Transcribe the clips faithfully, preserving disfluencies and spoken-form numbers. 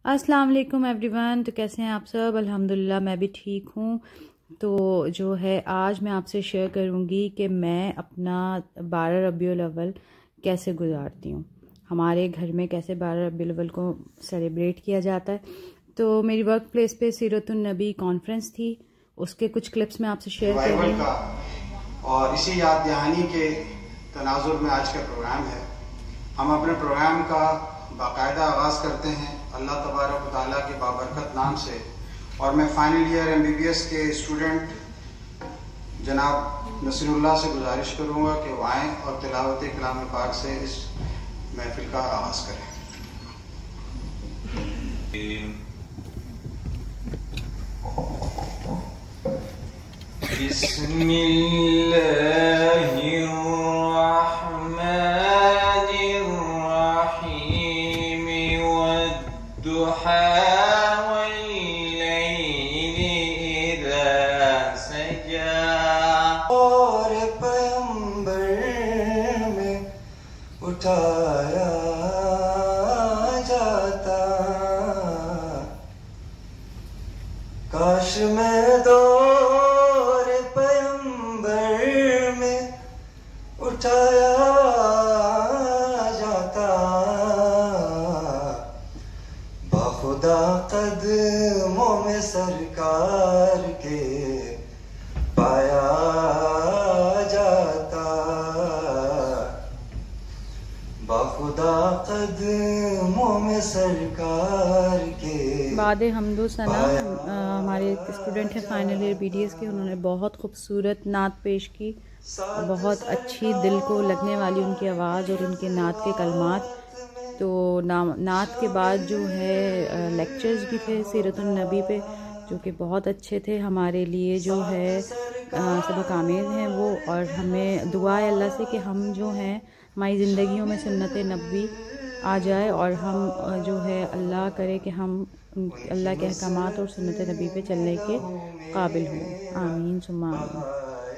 अस्सलाम वालेकुम एवरीवन। तो कैसे हैं आप सब? अल्हम्दुलिल्लाह मैं भी ठीक हूँ। तो जो है आज मैं आपसे शेयर करूँगी कि मैं अपना बारह रबीउल अव्वल कैसे गुजारती हूँ, हमारे घर में कैसे बारह रबीउल अव्वल को सेलिब्रेट किया जाता है। तो मेरी वर्क प्लेस पे सीरतुन नबी कॉन्फ्रेंस थी, उसके कुछ क्लिप्स मैं आपसे शेयर कर रही हूँ। और इसी याद दहानी के तनाजुर में आज का प्रोग्राम है। हम अपने प्रोग्राम का बाकायदा आगाज़ करते हैं अल्लाह तबारक व तआला के बाबरकत नाम से। और मैं final year M B B S के स्टूडेंट जनाब नसीरुल्लाह से गुजारिश करूँगा कि वो आएँ और तिलावत कलाम पाक से इस महफिल का आगाज़ करें। और पैगंबर में उठाया जाता, काश मैं दौर पैगंबर में उठाया जाता, बाखुदा कदमों में सरकार के पाया जाता, बाखुदा कदमों में सरकार के। बाद हमदो सना हमारे स्टूडेंट हैं final year B D S के, उन्होंने बहुत खूबसूरत नात पेश की, बहुत अच्छी दिल को लगने वाली उनकी आवाज़ और उनके नात के कलमात। तो ना, नात के बाद जो है लेक्चर्स भी थे सीरतुन नबी पे, जो कि बहुत अच्छे थे हमारे लिए। जो है सबक आमेज़ हैं वो, और हमें दुआ है अल्लाह से कि हम जो हैं हमारी ज़िंदगियों में सुन्नत नबी आ जाए और हम जो है अल्लाह करे कि हम अल्लाह के अहकामात और सुन्नत नबी पे चलने के काबिल हों। आमीन सुम्मा आमीन।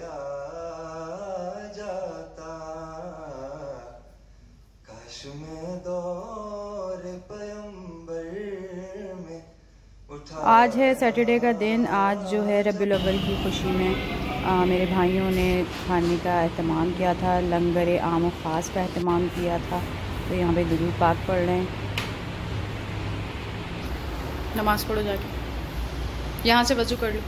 आज है सैटरडे का दिन। आज जो है रबीउल अव्वल की खुशी में आ, मेरे भाइयों ने खाने का एहतमाम किया था, लंगर आम और ख़ास का एहतमाम किया था। तो यहाँ पे दुरूद पाक पढ़ रहे हैं। नमाज़ पढ़ो जाके, यहाँ से वज़ू कर लो।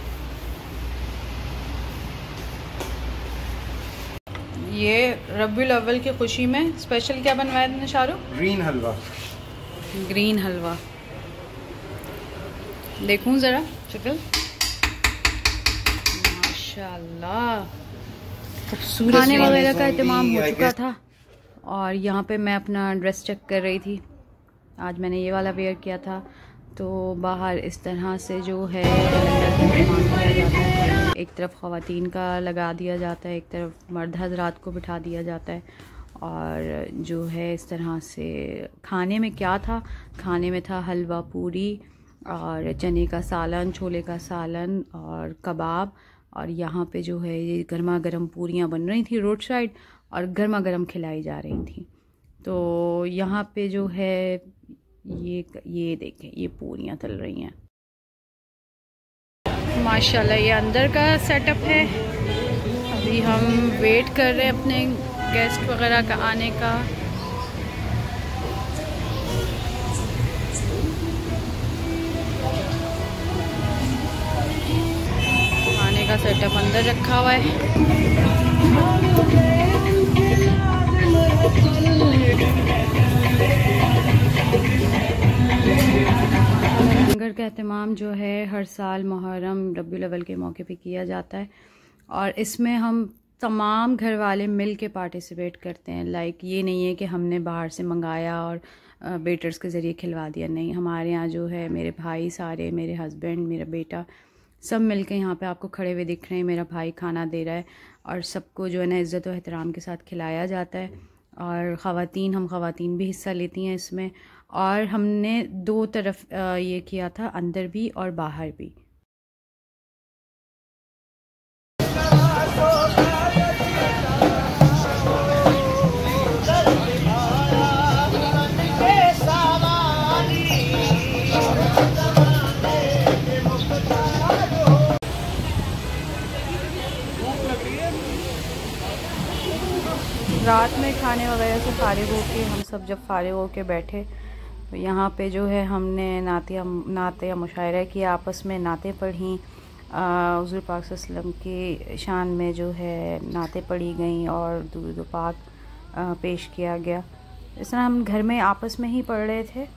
ये रबीउल अव्वल की खुशी में स्पेशल क्या बनवाया तुमने शाहरुख? ग्रीन हलवा। ग्रीन हलवा देखूं ज़रा शक्ल, माशाल्लाह खूबसूरत। खाने वगैरह का एहतमाम हो चुका था और यहाँ पे मैं अपना ड्रेस चेक कर रही थी। आज मैंने ये वाला वेयर किया था। तो बाहर इस तरह से जो है एहतमाम किया जाता है, एक तरफ ख़वातीन का लगा दिया जाता है, एक तरफ मर्द हज़रात को बिठा दिया जाता है। और जो है इस तरह से खाने में क्या था, खाने में था हलवा पूरी और चने का सालन, छोले का सालन और कबाब। और यहाँ पे जो है ये गर्मा गर्म पूरियाँ बन रही थी रोड साइड और गर्मा गर्म खिलाई जा रही थी। तो यहाँ पे जो है ये ये देखें, ये पूरियाँ तल रही हैं माशाल्लाह। ये अंदर का सेटअप है। अभी हम वेट कर रहे हैं अपने गेस्ट वगैरह का आने का। का सेटअप अंदर रखा हुआ है। लंगर का एहतमाम जो है हर साल मुहर्रम रबीउल अव्वल के मौके पे किया जाता है और इसमें हम तमाम घर वाले मिल के पार्टिसिपेट करते हैं। लाइक ये नहीं है कि हमने बाहर से मंगाया और बेटर्स के ज़रिए खिलवा दिया, नहीं। हमारे यहाँ जो है मेरे भाई सारे, मेरे हस्बैंड, मेरा बेटा, सब मिलके यहाँ पे आपको खड़े हुए दिख रहे हैं। मेरा भाई खाना दे रहा है और सबको जो है ना इज़्ज़त और एहतराम के साथ खिलाया जाता है। और ख़वातीन, हम ख़वातीन भी हिस्सा लेती हैं इसमें। और हमने दो तरफ ये किया था, अंदर भी और बाहर भी। रात में खाने वगैरह से फारिग होके हम सब जब फारिग होके बैठे तो यहाँ पे जो है हमने नातिया नाते या मुशायरा किया, आपस में नाते पढ़ी। हुज़ूर पाक सल्लल्लाहु अलैहि वसल्लम की शान में जो है नाते पढ़ी गई और दुरूद पाक पेश किया गया। इस तरह हम घर में आपस में ही पढ़ रहे थे।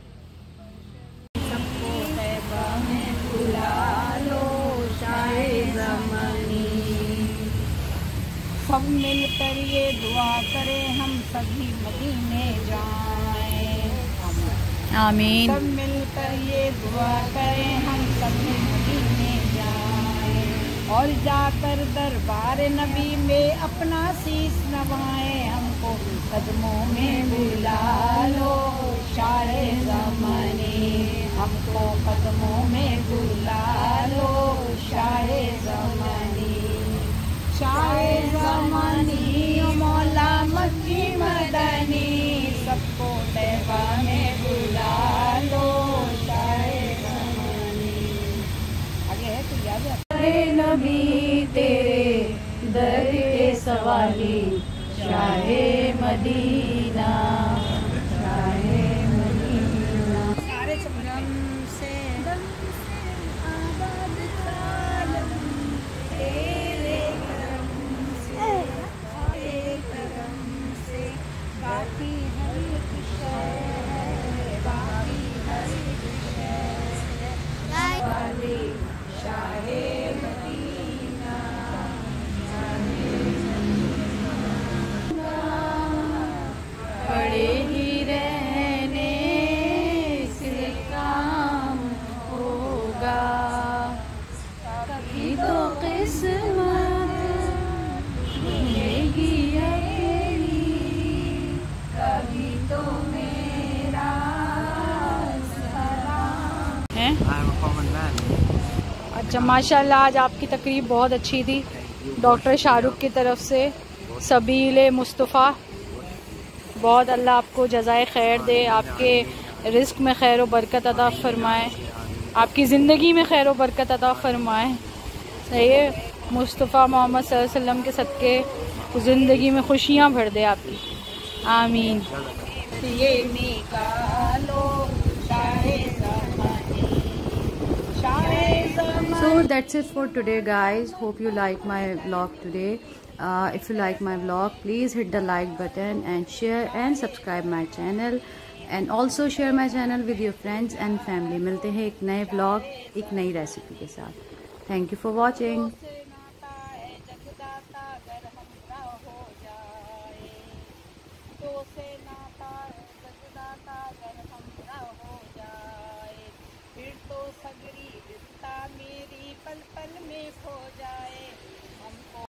सब मिलकर ये दुआ करें हम सभी मदीने जाएं। आमीन। सब मिलकर ये दुआ करें हम सभी मदीने जाएं और जाकर दरबार नबी में अपना शीश नवाएं। हमको कदमों में बुला लो शाहे ज़माने, हमको कदमों में बुला लो शाहे ज़माने। शाहे ज़मानी मौला मक्की मदनी, सबको तैबा में बुला लो शाहे ज़मानी। आगे है तो याद है। नबी तेरे दर के सवाली शाहे मदीना, शाहे मदीना। सारे दम से दम से आबाद आलम तेरे करम से, तेरे करम से बाकी हर एक शय है, बाकी हर एक शय है वाली शाहे मदीना, शाहे मदीना। पड़े ही रहने से काम होगा, कभी तो किस्मत मिलेगी अकेली, कभी तो मेरा सलाम है। अच्छा माशाल्लाह, आज आपकी तकरीब बहुत अच्छी थी। डॉक्टर शाहरुख की तरफ से सबीले मुस्तफ़ा, बहुत अल्लाह आपको जज़ाए खैर दे, आपके रिस्क में खैर व बरकत अता फ़रमाए, आपकी ज़िंदगी में खैर व बरकत अता फ़रमाए। सही है, मुस्तफ़ा मोहम्मद सल्लल्लाहु अलैहि वसल्लम के सदक़े ज़िंदगी में खुशियाँ भर दे आपकी। आमीन। ये निकालो Shah Zamani, Shah Zamani. So that's it for today guys. Hope you like my vlog today. Uh, if you like my vlog, please hit the like button and share and subscribe my channel, and also share my channel with your friends and family. मिलते हैं एक नए vlog, एक नई recipe के साथ। Thank you for watching. फिर तो सगरी रिश्ता मेरी पल पल में खो जाए। हमको